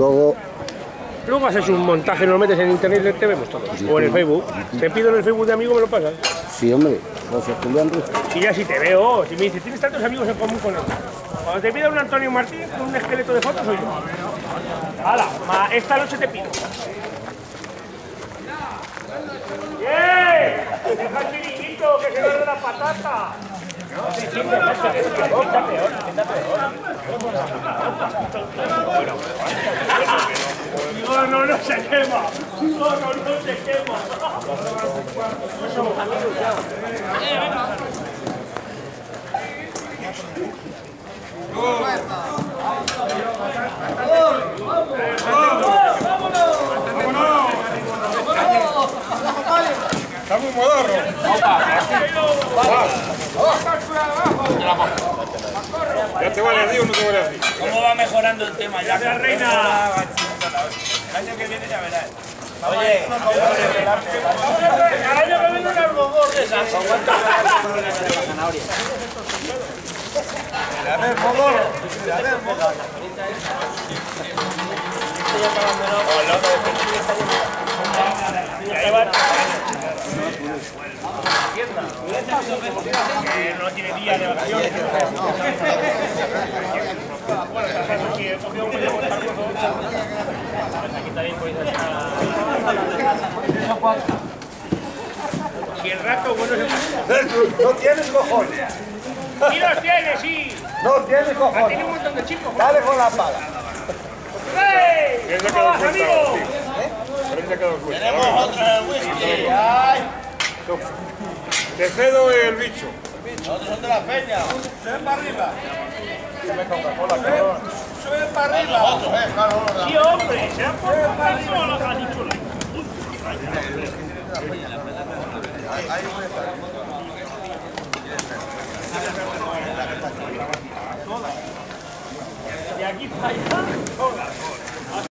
luego... Luego haces un montaje, lo metes en internet y te vemos todos. O en el Facebook. Te pido en el Facebook de amigo, me lo pasas. Sí, hombre, José Julián Ruiz. Y ya si te veo, si me dices, tienes tantos amigos en común con él. Cuando te pida un Antonio Martín, un esqueleto de fotos, soy yo. ¡Hala! Esta noche te pido. ¡Bien! ¡Deja el chiringuito, que se ve la patata! No se quema. No se quema. No somos amigos ya. Está muy modorro. ¿Ya te vale así o no te vale así? ¿Cómo va mejorando el tema? Ya ¡Gracias, reina! el año que viene ya verás. Oye, al año que viene un algodón de esas. A ver, Mogoro. A ver, Mogoro. No tiene día de vacaciones. Aquí también podéis Si el rato bueno se... No tienes cojones. ¡Sí los tiene, sí! No tienes cojones. Tiene un montón de chicos. Dale con la pala. ¡Hey! ¿Cómo vas, amigo? Tenemos otra en el whisky. Te cedo el bicho. Otros son de la peña. Suben para arriba. Suben para arriba. Otros, claro. Sí, hombre, se han puesto para arriba los ha dicho. De aquí para allá, todas.